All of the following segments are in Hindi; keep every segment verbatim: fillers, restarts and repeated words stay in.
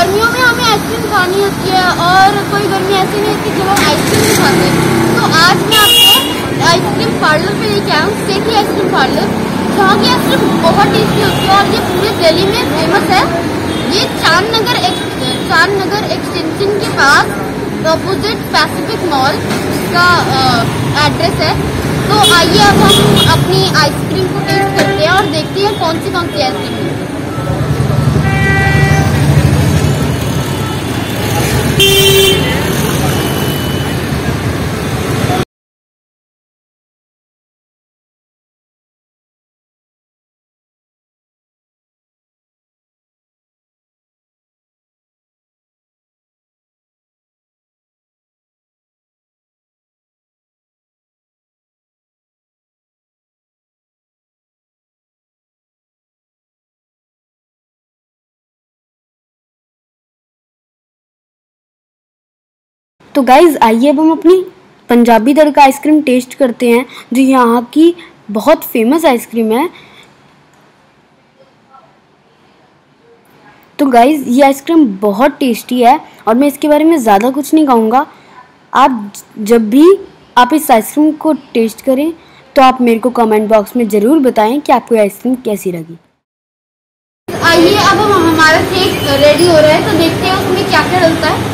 गर्मियों में हमें आइसक्रीम खानी होती है और कोई गर्मी ऐसी नहीं होती जब हम आइसक्रीम नहीं खाते। तो आज मैं आपको आइसक्रीम पार्लर पे लेके आया हूँ, सेठी आइसक्रीम पार्लर, जहाँ की आइसक्रीम बहुत टेस्टी होती है और ये पूरे दिल्ली में फेमस है। ये चांद नगर चांद नगर एक्सटेंशन के पास अपोजिट पैसिफिक मॉल का एड्रेस है। तो आइए अब हम अपनी आइसक्रीम को टेस्ट करते हैं और देखते हैं कौन सी कौन सी आइसक्रीम है। तो गाइज़ आइए अब हम अपनी पंजाबी तड़का आइसक्रीम टेस्ट करते हैं, जो यहाँ की बहुत फेमस आइसक्रीम है। तो गाइज़ ये आइसक्रीम बहुत टेस्टी है और मैं इसके बारे में ज़्यादा कुछ नहीं कहूँगा। आप जब भी आप इस आइसक्रीम को टेस्ट करें तो आप मेरे को कमेंट बॉक्स में ज़रूर बताएं कि आपको आइसक्रीम कैसी लगी। आइए अब हम हमारा केक रेडी हो रहा है, तो देखते हैं उसमें क्या क्या डलता है।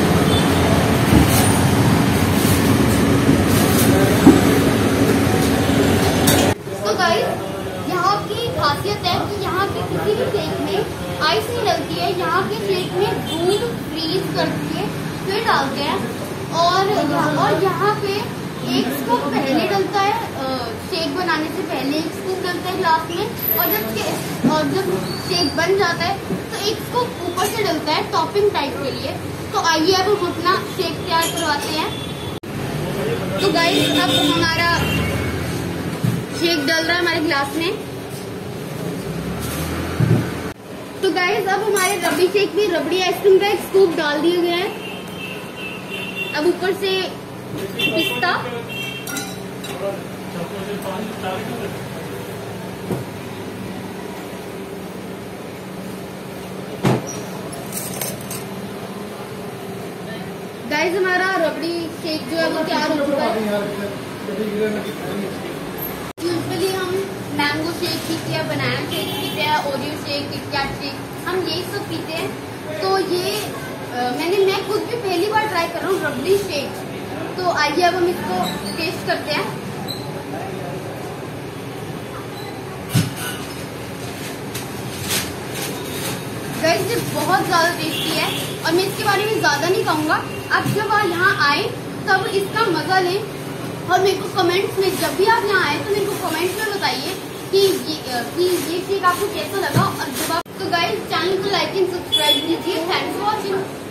यहाँ की खासियत है कि यहाँ के किसी भी केक में आइस नहीं डलती है। यहाँ के केक में दूध फ्रीज करके फिर डालते हैं और और यहाँ पे एक स्कूप पहले डलता है, शेक बनाने से पहले एक स्कूप डलता है ग्लास में, और जब के, और जब शेक बन जाता है तो एक स्कूप ऊपर से डलता है टॉपिंग टाइप के लिए। तो आइए अब हम अपना शेक तैयार करवाते हैं। तो गाइस अब हमारा शेक डल रहा है हमारे ग्लास में। तो गाइस अब हमारे रबड़ी शेक में रबड़ी आइसक्रीम का एक स्कूप डाल दिया गया है। अब ऊपर से पिस्ता, गाइस हमारा रबड़ी शेक जो है वो तैयार हो चुका है। यूजुअली हम मैंगो शेक पीते हैं, बनाना शेक पीते हैं, ओरियो शेक, किटकैट शेक, हम यही सब पीते हैं। तो ये आ, मैंने मैं खुद भी पहली बार ट्राई कर रहा हूँ रबड़ी शेक। तो आइए अब हम इसको टेस्ट करते हैं। गाइस ये बहुत ज़्यादा टेस्टी है और मैं इसके बारे में ज़्यादा नहीं कहूँगा। आप जब आप यहाँ आए तब इसका मज़ा लें और मेरे को कमेंट्स में, जब भी आप यहाँ आए तो मेरे को कमेंट्स में बताइए कि ये कि ये शेक आपको कैसा लगा। और जब आप तो गाइस चैनल को लाइक एंड सब्सक्राइब कीजिए। Thanks for watching.